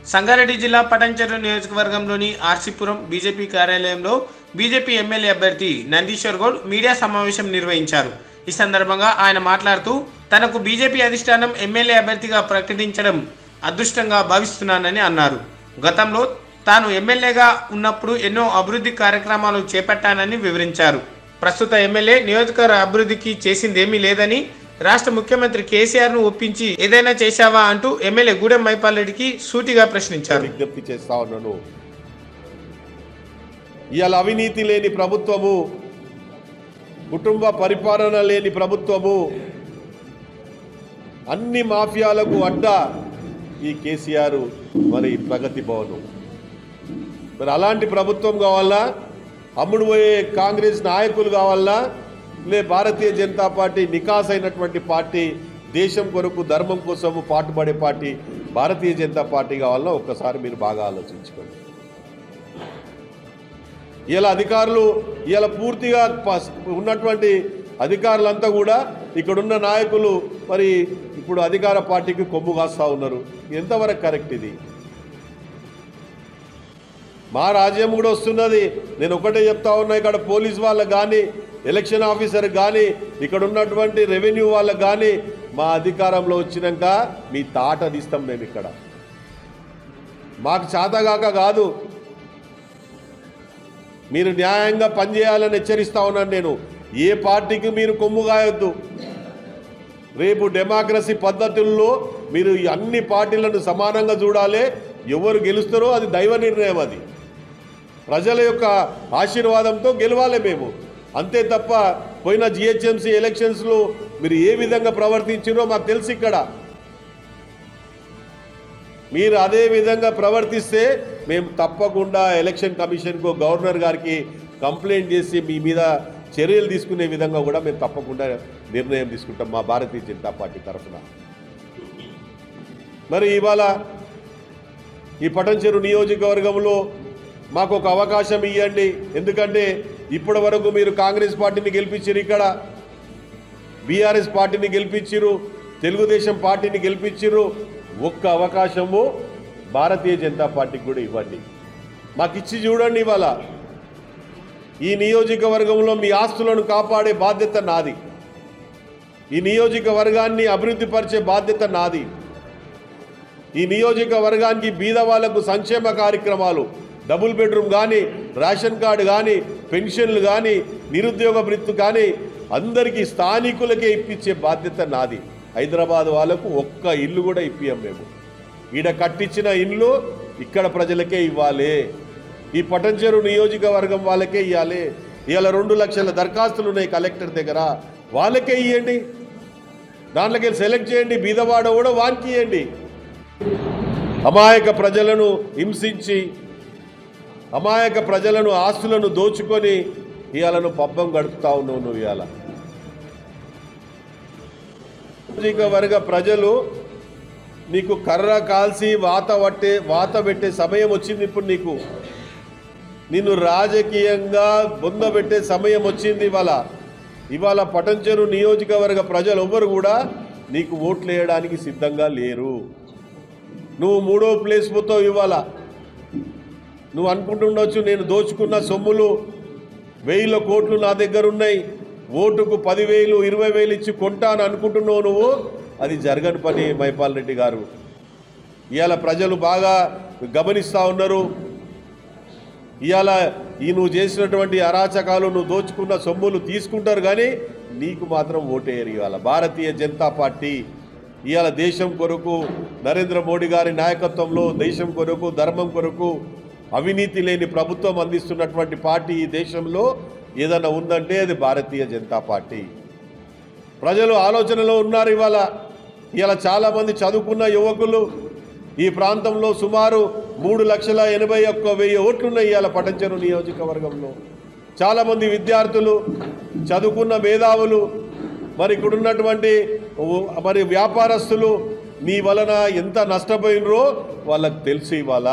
సంగారెడ్డి జిల్లా పటాన్చెరు నియోజకవర్గంలోని ఆర్సీపురం బీజేపీ కార్యాలయంలో బీజేపీ ఎమ్మెల్యే అభ్యర్థి నందీశ్వర్ గౌడ్ మీడియా సమావేశం నిర్వహించారు. ఈ సందర్భంగా ఆయన మాట్లాడుతూ తనకు బీజేపీ అధిష్టానం ఎమ్మెల్యే అభ్యర్థిగా ప్రకటించడం అదృష్టంగా భావిస్తున్నానని అన్నారు. గతంలో తాను ఎమ్మెల్యేగా ఉన్నప్పుడు ఎన్నో అభివృద్ధి కార్యక్రమాలు చేపట్టానని వివరించారు. ప్రస్తుత ఎమ్మెల్యే నియోజకవర్గ అభివృద్ధికి చేసిందేమీ లేదని, రాష్ట్ర ముఖ్యమంత్రి కేసీఆర్ను ఒప్పించి ఏదైనా చేశావా అంటూ ఎమ్మెల్యే గూడెం మైపాల్ రెడ్డికి సూటిగా ప్రశ్నించారు. విజ్ఞప్తి చేస్తా ఉన్నాను. ఇవాళ అవినీతి లేని ప్రభుత్వము, కుటుంబ పరిపాలన లేని ప్రభుత్వము, అన్ని మాఫియాలకు అడ్డా ఈ కేసీఆర్ మరి ప్రగతి భవనం. మరి అలాంటి ప్రభుత్వం కావాలా, అమ్ముడు పోయే కాంగ్రెస్ నాయకులు కావాలా, లే భారతీయ జనతా పార్టీ నికాస్ అయినటువంటి పార్టీ, దేశం కొరకు ధర్మం కోసము పాటుపడే పార్టీ భారతీయ జనతా పార్టీ కావాలన్నా ఒక్కసారి మీరు బాగా ఆలోచించుకోండి. ఇలా అధికారులు ఇలా పూర్తిగా ఉన్నటువంటి అధికారులంతా కూడా ఇక్కడున్న నాయకులు మరి ఇప్పుడు అధికార పార్టీకి కొమ్ము కాస్తా ఉన్నారు. ఎంతవరకు కరెక్ట్ ఇది? మా రాజ్యం కూడా వస్తున్నది. నేను ఒకటే చెప్తా ఉన్నా, ఇక్కడ పోలీస్ వాళ్ళకు కానీ, ఎలక్షన్ ఆఫీసర్ కానీ, ఇక్కడ ఉన్నటువంటి రెవెన్యూ వాళ్ళకు కానీ మా అధికారంలో వచ్చినాక మీ తాట తీస్తాం. మేము ఇక్కడ మాకు చేతగాక కాదు, మీరు న్యాయంగా పనిచేయాలని హెచ్చరిస్తా ఉన్నాను. నేను ఏ పార్టీకి మీరు కొమ్ము కాయొద్దు. రేపు డెమోక్రసీ పద్ధతుల్లో మీరు అన్ని పార్టీలను సమానంగా చూడాలి. ఎవరు గెలుస్తారో అది దైవ నిర్ణయం, అది ప్రజల యొక్క ఆశీర్వాదంతో గెలవాలి మేము. అంతే తప్ప పోయిన జిహెచ్ఎంసీ ఎలక్షన్స్లో మీరు ఏ విధంగా ప్రవర్తించారో మాకు తెలుసు. ఇక్కడ మీరు అదే విధంగా ప్రవర్తిస్తే మేము తప్పకుండా ఎలక్షన్ కమిషన్కు, గవర్నర్ గారికి కంప్లైంట్ చేసి మీ మీద చర్యలు తీసుకునే విధంగా కూడా మేము తప్పకుండా నిర్ణయం తీసుకుంటాం మా భారతీయ జనతా పార్టీ తరఫున. మరి ఇవాళ ఈ పటాన్చెరు నియోజకవర్గంలో మాకు ఒక అవకాశం ఇవ్వండి. ఎందుకంటే ఇప్పటి వరకు మీరు కాంగ్రెస్ పార్టీని గెలిపించారు, ఇక్కడ బీఆర్ఎస్ పార్టీని గెలిపించారు, తెలుగుదేశం పార్టీని గెలిపించారు. ఒక్క అవకాశము భారతీయ జనతా పార్టీకి కూడా ఇవ్వండి. మాకు ఇచ్చి చూడండి. ఇవాళ ఈ నియోజకవర్గంలో మీ ఆస్తులను కాపాడే బాధ్యత నాది. ఈ నియోజకవర్గాన్ని అభివృద్ధి పరిచే బాధ్యత నాది. ఈ నియోజకవర్గానికి బీద వాళ్లకు సంక్షేమ కార్యక్రమాలు, డబుల్ బెడ్రూమ్ కానీ, రేషన్ కార్డు కానీ, పెన్షన్లు కానీ, నిరుద్యోగ భృతి కానీ అందరికీ స్థానికులకే ఇప్పించే బాధ్యత నాది. హైదరాబాద్ వాళ్ళకు ఒక్క ఇల్లు కూడా ఇప్పియం మేము. ఈడ కట్టించిన ఇల్లు ఇక్కడ ప్రజలకే ఇవ్వాలి. ఈ పటాన్చెరు నియోజకవర్గం వాళ్ళకే ఇవ్వాలి. ఇవాళ 2 లక్షల దరఖాస్తులు ఉన్నాయి కలెక్టర్ దగ్గర, వాళ్ళకే ఇవ్వండి. దాంట్లోకి సెలెక్ట్ చేయండి. బీదవాడ కూడా వానికి ఇవ్వండి. అమాయక ప్రజలను హింసించి, అమాయక ప్రజలను ఆస్తులను దోచుకొని ఇవాళను పబ్బం గడుపుతా ఉన్నావు నువ్వు. ఇవాళ నియోజకవర్గ ప్రజలు నీకు కర్ర కాల్చి వాత పెట్టే సమయం వచ్చింది. ఇప్పుడు నిన్ను రాజకీయంగా బొందబెట్టే సమయం వచ్చింది. ఇవాళ పటాన్చెరు నియోజకవర్గ ప్రజలు ఎవ్వరు కూడా నీకు ఓట్లు వేయడానికి సిద్ధంగా లేరు. నువ్వు 3వ ప్లేస్ పోతావు. ఇవాళ నువ్వు అనుకుంటుండొచ్చు నేను దోచుకున్న సొమ్ములు 1000 కోట్లు నా దగ్గర ఉన్నాయి, ఓటుకు 10,000 20,000 ఇచ్చి కొంటాను అనుకుంటున్నావు నువ్వు. అది జరగని పని మైపాల్ రెడ్డి గారు. ఇవాళ ప్రజలు బాగా గమనిస్తూ ఉన్నారు. ఇవాళ నువ్వు చేసినటువంటి అరాచకాలు, నువ్వు దోచుకున్న సొమ్ములు తీసుకుంటారు కానీ నీకు మాత్రం ఓటేయరు. ఇవాళ భారతీయ జనతా పార్టీ ఇవాళ దేశం కొరకు, నరేంద్ర మోడీ గారి నాయకత్వంలో దేశం కొరకు, ధర్మం కొరకు అవినీతి లేని ప్రభుత్వం అందిస్తున్నటువంటి పార్టీ ఈ దేశంలో ఏదైనా ఉందంటే అది భారతీయ జనతా పార్టీ. ప్రజలు ఆలోచనలో ఉన్నారు. ఇవాళ చాలామంది చదువుకున్న యువకులు ఈ ప్రాంతంలో సుమారు 3,81,000 ఓట్లున్నాయి ఇవాళ పటాన్చెరు నియోజకవర్గంలో. చాలామంది విద్యార్థులు, చదువుకున్న మేధావులు, మరి ఇక్కడ ఉన్నటువంటి మరి వ్యాపారస్తులు నీ వలన ఎంత నష్టపోయినరో వాళ్ళకు తెలుసు.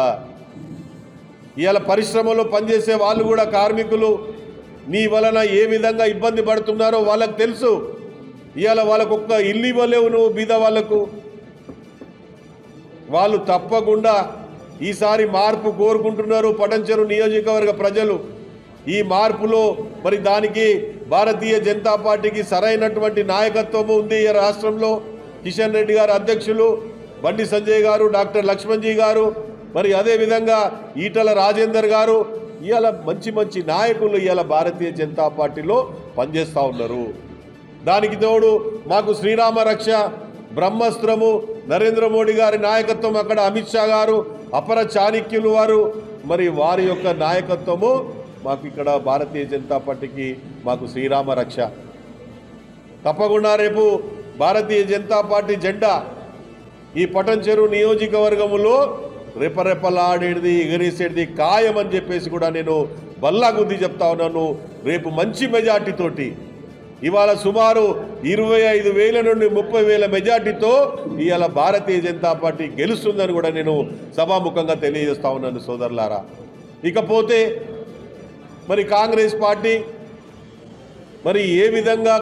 ఇవాళ పరిశ్రమలో పనిచేసే వాళ్ళు కూడా, కార్మికులు నీ వలన ఏ విధంగా ఇబ్బంది పడుతున్నారో వాళ్ళకు తెలుసు. ఇవాళ వాళ్ళకు ఒక్క ఇల్లు ఇవ్వలేవు నువ్వు బీద వాళ్ళకు. వాళ్ళు తప్పకుండా ఈసారి మార్పు కోరుకుంటున్నారు పటంచెరు నియోజకవర్గ ప్రజలు. ఈ మార్పులో మరి దానికి భారతీయ జనతా పార్టీకి సరైనటువంటి నాయకత్వం ఉంది. ఈ రాష్ట్రంలో కిషన్ రెడ్డి గారు అధ్యక్షులు, బండి సంజయ్ గారు, డాక్టర్ లక్ష్మణ్జీ గారు, మరి అదేవిధంగా ఈటల రాజేందర్ గారు, ఇవాళ మంచి మంచి నాయకులు ఇవాళ భారతీయ జనతా పార్టీలో పనిచేస్తూ ఉన్నారు. దానికి తోడు మాకు శ్రీరామ రక్ష, బ్రహ్మస్త్రము, నరేంద్ర మోడీ గారి నాయకత్వం, అక్కడ అమిత్ షా గారు, అపర చాణక్యులు వారు, మరి వారి యొక్క నాయకత్వము మాకు ఇక్కడ భారతీయ జనతా పార్టీకి మాకు శ్రీరామ రక్ష. తప్పకుండా రేపు భారతీయ జనతా పార్టీ జెండా ఈ పటంచెరు నియోజకవర్గములో రెపరెపలాడేది, ఎగరేసేది ఖాయమని చెప్పేసి కూడా నేను బల్లా గుద్ది చెప్తా ఉన్నాను. రేపు మంచి మెజార్టీతోటి, ఇవాళ సుమారు 25,000 నుండి 30,000 మెజార్టీతో ఇవాళ భారతీయ జనతా పార్టీ గెలుస్తుందని కూడా నేను సభాముఖంగా తెలియజేస్తా ఉన్నాను సోదరులారా. ఇకపోతే మరి కాంగ్రెస్ పార్టీ మరి ఏ విధంగా